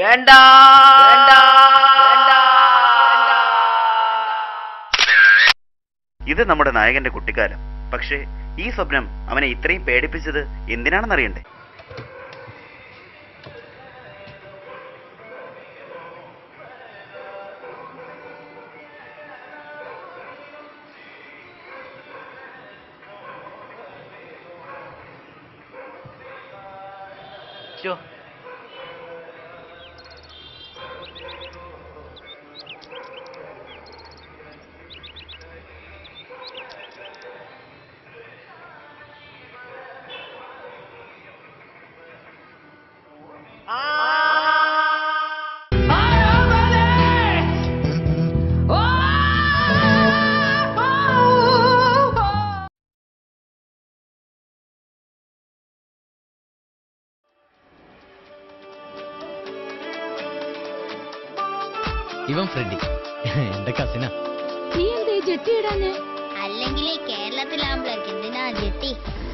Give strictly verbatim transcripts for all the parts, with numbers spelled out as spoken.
വേണ്ട വേണ്ട വേണ്ട. ഇത് നമ്മുടെ നായകന്റെ കുട്ടിക്കാലം. പക്ഷേ ഈ സ്വപ്നം അവനെ ഇത്രയും പേടിപ്പിച്ചത് എന്തിനാണെന്നറിയണ്ടേ? ഇവൻ ഫ്രെഡി, എന്റെ കസിനാ. നീ എന്തേ ജെട്ടി ഇടാഞ്ഞേ? അല്ലെങ്കിൽ കേരളത്തിലാകുമ്പോഴേക്ക് എന്തിനാ ജെട്ടി?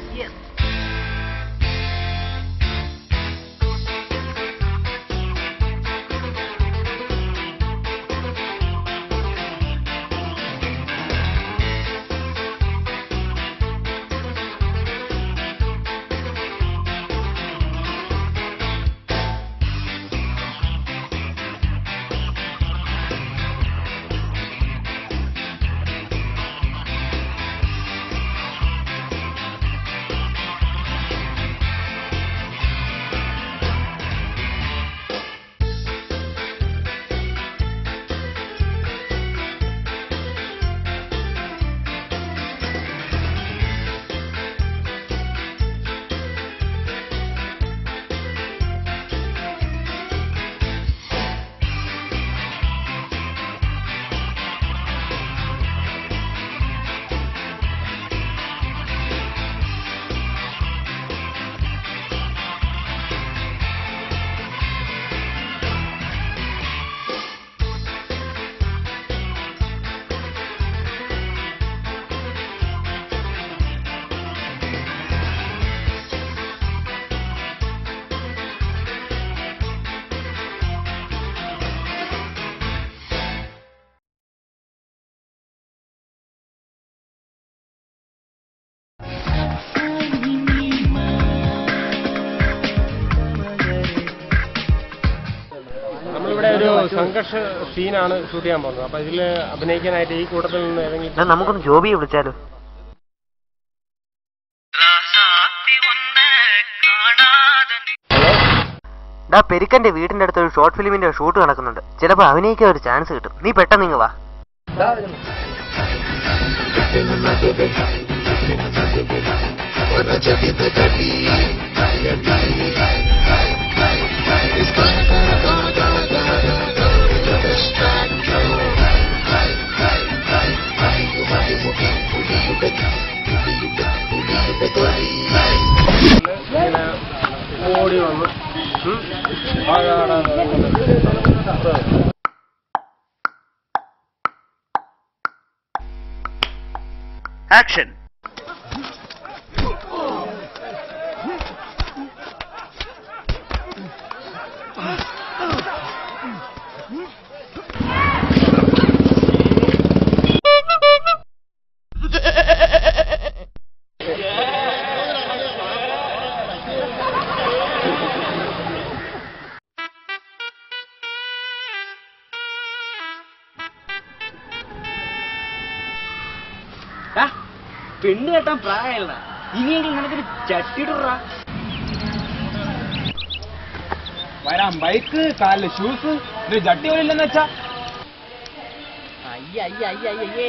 ഒരു സംഘർഷ സീനാണ് ഷൂട്ട് ചെയ്യാൻ പോകുന്നത്. അപ്പൊ ഇതില് അഭിനയിക്കാനായിട്ട് ഈ കൂട്ടത്തിൽ നിന്ന് ഏതെങ്കിലും നമുക്കൊന്ന് ജോബിയെ വിളിച്ചാലോ? ഡാ, പെരുക്കന്റെ വീടിന്റെ അടുത്ത് ഒരു ഷോർട്ട് ഫിലിമിന്റെ ഷൂട്ട് നടക്കുന്നുണ്ട്. ചിലപ്പോ അഭിനയിക്കാൻ ഒരു ചാൻസ് കിട്ടും. നീ പെട്ടെന്ന് ഇങ്ങ് വാ. ഓടി വന്ന് ആക്ഷൻ. പെണ്ണ് കേട്ടാൻ പ്രായമല്ല, ഇനിയെങ്കിലും നിനക്കൊരു ചട്ടിയിടറാ. വരാം ബൈക്ക്, കാലില് ഷൂസ്, ഒരു ജട്ടി പോലില്ലെന്ന് വെച്ചാ. അയ്യ അയ്യ അയ്യ അയ്യേ.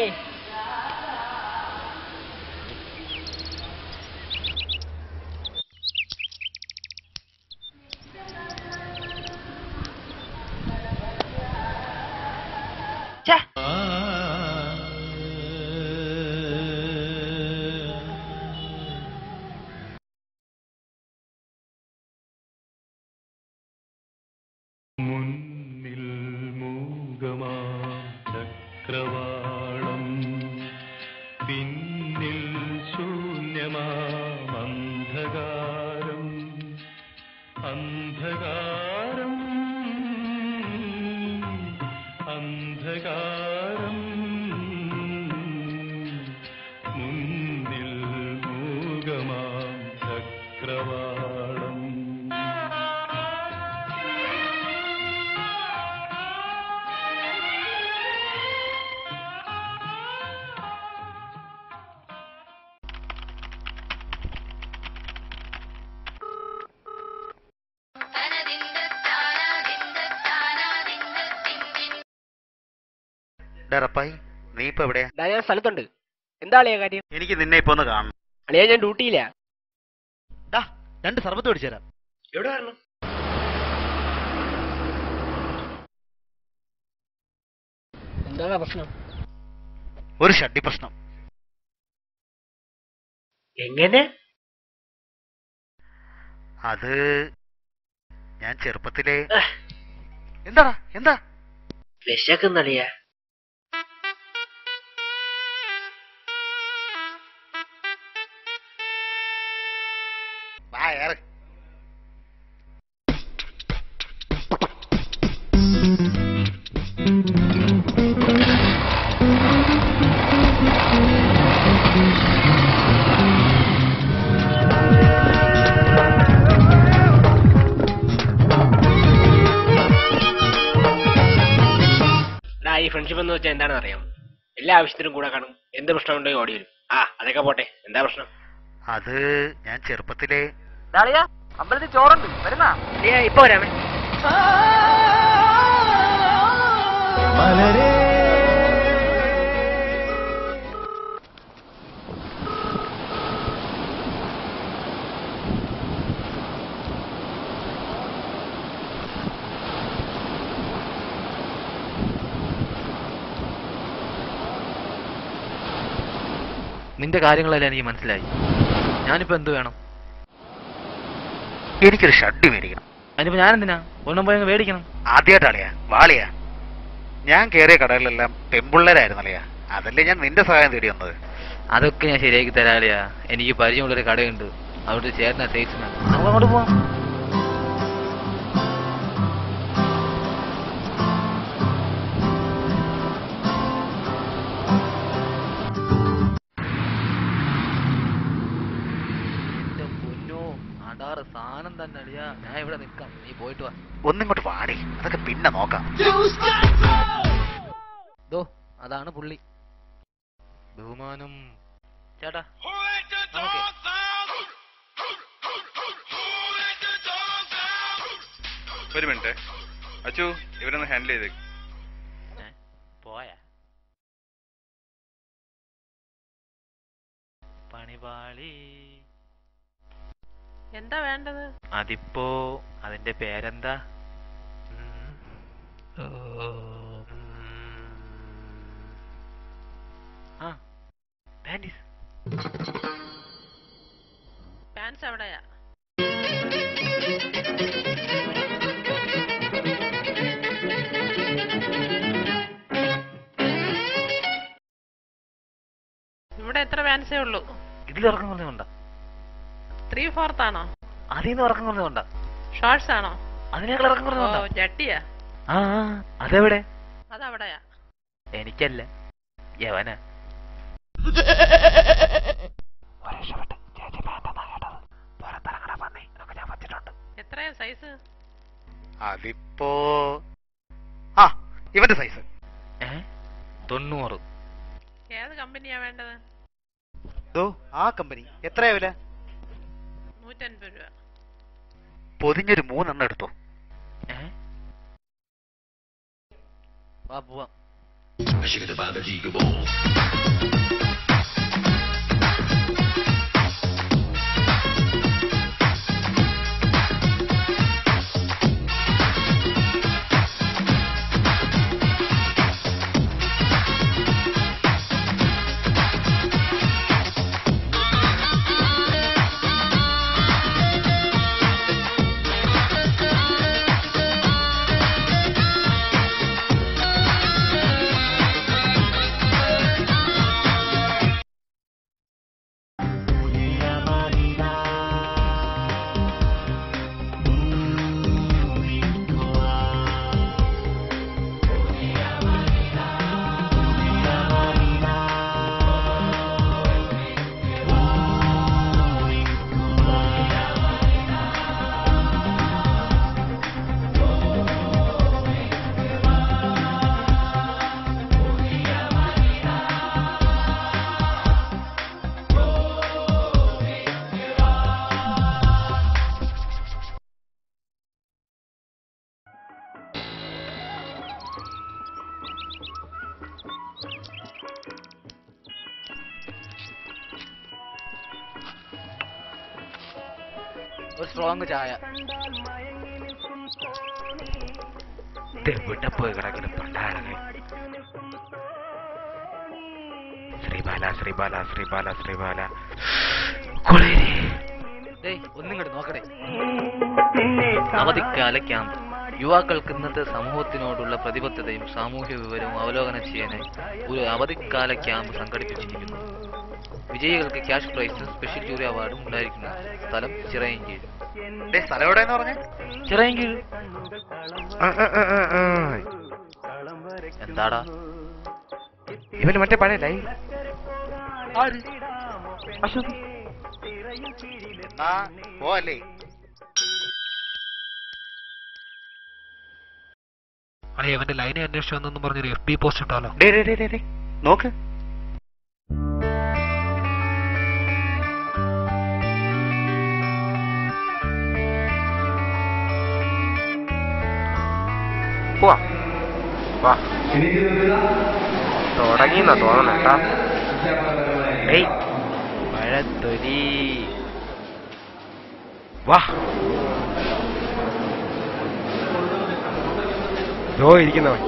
മുന്നിൽ മൂകമാ ചക്രവാളം ഡറപ്പായി നീ ഇപ്പൊ എവിടെയാ? ഞാൻ സ്ഥലത്തുണ്ട്. എന്താ അളിയാ കാര്യം? എനിക്ക് നിന്നെ ഇപ്പൊ ഒന്ന് കാണണം. അളിയാ ഞാൻ ഡ്യൂട്ടിയില്ല. രണ്ട് സർബത്ത് മേടിച്ചു തരാം. എവിടെ വരണം? എന്താണ് പ്രശ്നം? ഒരു ഷഡ്ഡി പ്രശ്നം. എങ്ങനെ? അത് ഞാൻ ചെറുപ്പത്തിലെ എന്താടാ എന്താ വിശക്കുന്നളിയാ. ഈ ഫ്രണ്ട്ഷിപ്പ് എന്ന് വെച്ചാൽ എന്താണെന്ന് അറിയാം. എല്ലാ ആവശ്യത്തിനും കൂടെ കാണും. എന്ത് പ്രശ്നമുണ്ടെങ്കിൽ ഓടി വരും. ആ അതൊക്കെ പോട്ടെ, എന്താ പ്രശ്നം? അത് ഞാൻ ചെറുപ്പത്തിലെ അമ്പലത്തിൽ ചോറുണ്ട് വരുന്നാ ഇപ്പൊ വരാമേ. നിന്റെ കാര്യങ്ങളെല്ലാം എനിക്ക് മനസ്സിലായി. ഞാനിപ്പോ എന്ത് വേണം? എനിക്കൊരു ഷഡ്ഡി മേടിക്കണം. അതിനിപ്പോ ഞാനെന്തിനാ ഒന്നും പോയി അങ്ങ് മേടിക്കണം? ആദ്യമായിട്ടാളിയാ വാളിയാ. ഞാൻ കയറിയ കടകളിലെല്ലാം പെമ്പിള്ളേരായിരുന്നല്ലയാ. അതല്ലേ ഞാൻ നിന്റെ സഹായം തേടി വന്നത്. അതൊക്കെ ഞാൻ ശരിയാക്കി തരാളിയാ. എനിക്ക് പരിചയമുള്ളൊരു കടയുണ്ട്, അവിടെ ചേർന്ന തേച്ചിനാ. നമുക്ക് അങ്ങോട്ട് പോവാം. സാധനം തന്നെ അടിയാ. ഞാൻ ഇവിടെ നിൽക്കാം, നീ പോയിട്ട് വാ. ഒന്നിങ്ങോട്ട് വാടി, അതൊക്കെ പിന്നെ നോക്കാം. ദോ അതാണ് പുള്ളി. ബഹുമാനം ചേട്ടാ. നമുക്ക് ഒരു മിനിറ്റ് അച്ചു, ഇവരൊന്ന് ഹാൻഡിൽ ചെയ്തേ. പോയാ പണിപാളി. എന്താ വേണ്ടത്? അതിപ്പോ അതിന്റെ പേരെന്താ? ആ പാൻറ്റീസ്. പാൻസ് എവിടെയാ? ഇവിടെ എത്ര പാൻസേ ഉള്ളൂ? ഇതിൽ ഇറക്കം കുറഞ്ഞുണ്ടാ? ത്രീ ഫോർത്ത് ആണോ? അതിന്ന് ഇറക്കം കുറഞ്ഞുണ്ടാ? ഷോർട്സ് ആണോ? അതിനേക്കാൾ ഇറക്കം കുറഞ്ഞുണ്ടാ? ജട്ടിയാ? ആ അതെവിടെ? അതവിടെയാ. എനിക്കല്ല, യവന. എത്രയാ സൈസ്? അതിപ്പോ ആ ഇവന്റെ സൈസ് ഏ തൊണ്ണൂറ്. ഏത് കമ്പനിയാ വേണ്ടത്? ആ കമ്പനി എത്രയാ വില? നൂറ്റൻപത് രൂപ. പൊതിഞ്ഞൊരു മൂന്നെണ്ണം എടുത്തോ. ഏ വാ പോവാം. ഒരു സ്ട്രോങ് ചായ. എവിടെ പോയി കിടക്കുന്നു പണ്ടാരങ്ങൾ. ശ്രീബാല ശ്രീബാല ശ്രീബാല ശ്രീബാല ഡേയ് ഒന്നും കൂടെ നോക്കടേ. അവധിക്കാല ക്യാമ്പ്. യുവാക്കൾക്ക് ഇന്നത്തെ സമൂഹത്തിനോടുള്ള പ്രതിബദ്ധതയും സാമൂഹ്യ വിവരവും അവലോകനം ചെയ്യാനായി ഒരു അവധിക്കാല ക്യാമ്പ് സംഘടിപ്പിച്ചിരിക്കുന്നു. വിജയികൾക്ക് ക്യാഷ് പ്രൈസും സ്പെഷ്യൽ ജൂറി അവാർഡും ഉണ്ടായിരിക്കുന്ന സ്ഥലം ചിറയൻകീഴ്. സ്ഥലം എവിടെയെന്ന് പറഞ്ഞേ? ചിറയൻകീഴ്. എന്താടാ ഇവന് മറ്റേ പഴയ ലൈൻ എന്നാ പോവല്ലേ? അവന്റെ ലൈനെ അന്വേഷിച്ചു വന്നെന്നും പറഞ്ഞൊരു എഫ് ബി പോസ്റ്റ് ഇട്ടാലോ? നോക്ക്. തുടങ്ങിയെന്നാ തോന്നണേട്ടാ. പഴത്തൊലി. വാ ഇരിക്കുന്നവൻ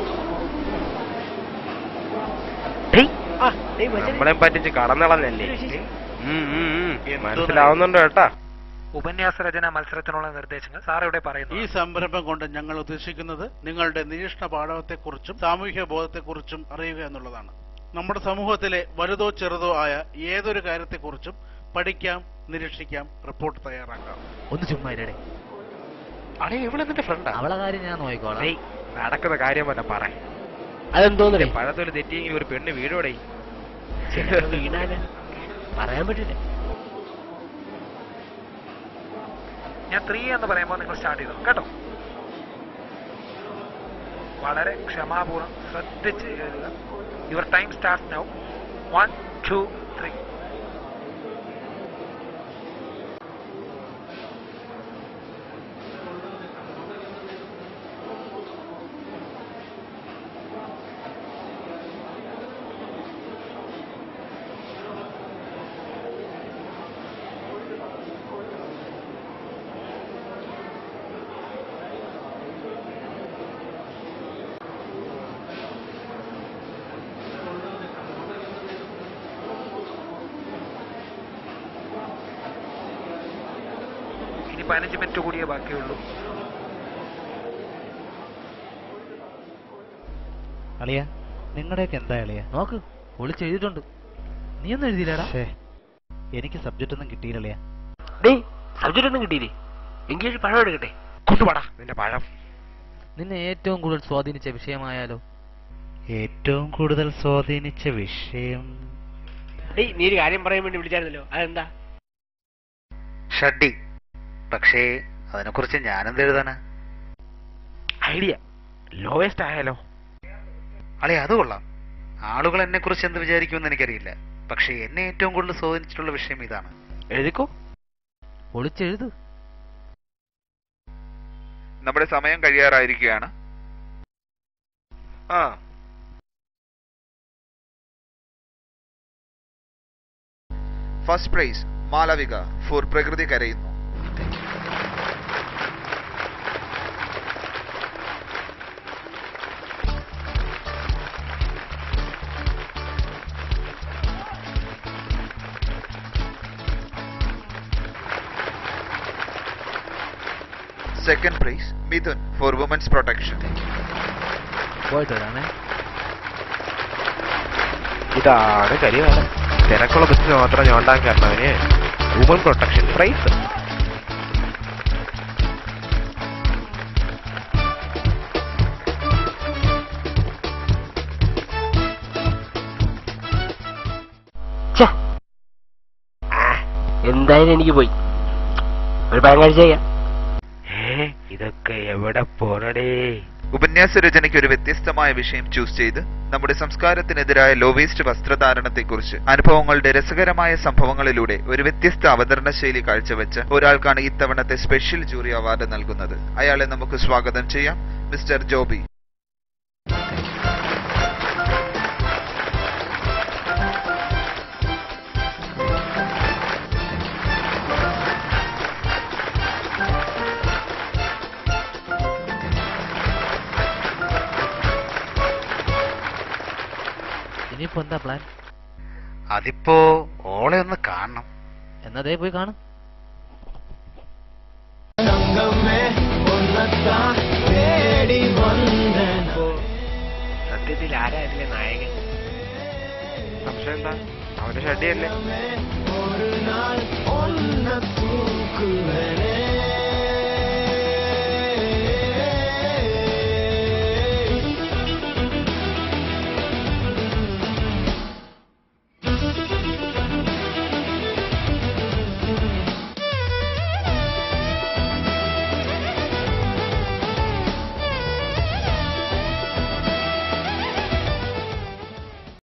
നമ്മളെ പറ്റിച്ച് കടന്നളഞ്ഞല്ലേ? മനസ്സിലാവുന്നുണ്ടോ കേട്ടാ? ഉപന്യാസ രചന മത്സരത്തിനുള്ള നിർദ്ദേശങ്ങൾ സാർ ഇവിടെ പറയുന്നു. ഈ സംരംഭം കൊണ്ട് ഞങ്ങൾ ഉദ്ദേശിക്കുന്നത് നിങ്ങളുടെ നിരീക്ഷണ പാഠവത്തെക്കുറിച്ചും സാമൂഹ്യ ബോധത്തെക്കുറിച്ചും അറിയുക എന്നുള്ളതാണ്. നമ്മുടെ സമൂഹത്തിലെ വലുതോ ചെറുതോ ആയ ഏതൊരു കാര്യത്തെക്കുറിച്ചും പഠിക്കാം, നിരീക്ഷിക്കാം, റിപ്പോർട്ട് തയ്യാറാക്കാം. ഒന്ന് ചുമ്മാ ഇരടെ. അടേ ഇവിടെ നിന്റെ ഫ്രണ്ടാ? അവളെ കാര്യം ഞാൻ നോക്കിക്കോളാം. നടക്കുന്ന കാര്യം പോലെ പറ. അതെന്തോന്നേ പഴത്തൊരു തെറ്റിയെങ്കിൽ ഒരു പെണ്ണ് വീടോടെ വീണാല് പറയാൻ പറ്റില്ല. ഞാൻ ത്രീ എന്ന് പറയുമ്പോൾ നിങ്ങൾ സ്റ്റാർട്ട് ചെയ്തു കേട്ടോ. വളരെ ക്ഷമാപൂർവ്വം ശ്രദ്ധിച്ച് എഴുതുക. Your time start now. One two three. പതിനഞ്ച് മിനിറ്റ് കൂടിയേ ബാക്കിയുള്ളൂ. അളിയ നിങ്ങളുടെയൊക്കെ എന്താ അളിയ? നോക്ക് ഒളിച്ച് എഴുതിയിട്ടുണ്ട്. നീ ഒന്നും എഴുതിയില്ലടാ? എനിക്ക് സബ്ജക്റ്റ് ഒന്നും കിട്ടിയില്ലളിയ. സബ്ജക്റ്റ് ഒന്നും കിട്ടിയില്ലേ? എങ്കിൽ പഴം എടുക്കട്ടെ. കൊണ്ടുപാടാ നിന്റെ പഴം. നിന്നെ ഏറ്റവും കൂടുതൽ സ്വാധീനിച്ച വിഷയമായാലോ? ഏറ്റവും കൂടുതൽ സ്വാധീനിച്ച വിഷയം നീ ഒരു കാര്യം പറയാൻ വേണ്ടി വിളിച്ചായിരുന്നല്ലോ, അതെന്താ? ഷഡ്ഡി. പക്ഷേ അതിനെക്കുറിച്ച് ഞാനെന്ത് എഴുതാനാ? ഐഡിയ ലോവസ്റ്റ് ആയാലോ? അളെ അത് കൊള്ളാം. ആളുകൾ എന്നെ കുറിച്ച് എന്ത് വിചാരിക്കുമെന്ന് എനിക്കറിയില്ല. പക്ഷെ എന്നെ ഏറ്റവും കൂടുതൽ സ്വാധീനിച്ചിട്ടുള്ള വിഷയം ഇതാണ്. എഴുതിക്കോ. ഒളിച്ചെഴുതു. നമ്മുടെ സമയം കഴിയാറായിരിക്കുകയാണ്. ആ ഫസ്റ്റ് പ്രൈസ് മാളവിക ഫോർ പ്രകൃതി കരയുന്നു. Second prize, Mithun for women's protection. പോയിട്ട് വരാമേ. ഇതാണ് കരിവാണ്. തിരക്കുള്ള ബസ്സിന് മാത്രം ഞോണ്ടാൻ കാരണവന് വുമൺ പ്രൊട്ടക്ഷൻ പ്രൈസ്. എന്തായാലും എനിക്ക് പോയി ഒരു പഴം കഴിച്ചു ചെയ്യാം. ഇതൊക്കെ എവിടെ പോണടേ? ഉപന്യാസ രചനയ്ക്ക് ഒരു വ്യത്യസ്തമായ വിഷയം ചൂസ് ചെയ്ത് നമ്മുടെ സംസ്കാരത്തിനെതിരായ ലോ വേസ്റ്റ് വസ്ത്രധാരണത്തെക്കുറിച്ച് അനുഭവങ്ങളുടെ രസകരമായ സംഭവങ്ങളിലൂടെ ഒരു വ്യത്യസ്ത അവതരണ ശൈലി കാഴ്ചവെച്ച ഒരാൾക്കാണ് ഇത്തവണത്തെ സ്പെഷ്യൽ ജൂറി അവാർഡ് നൽകുന്നത്. അയാളെ നമുക്ക് സ്വാഗതം ചെയ്യാം. മിസ്റ്റർ ജോബി. ഇപ്പൊ എന്താ പ്ലാൻ? അതിപ്പോ ഓളെ ഒന്ന് കാണണം. എന്നതേ പോയി കാണും. സത്യത്തിൽ ആരാ ഇതിലെ നായകൻ? സംശയം എന്താ? അവന്റെ ഷഡിയല്ലേ?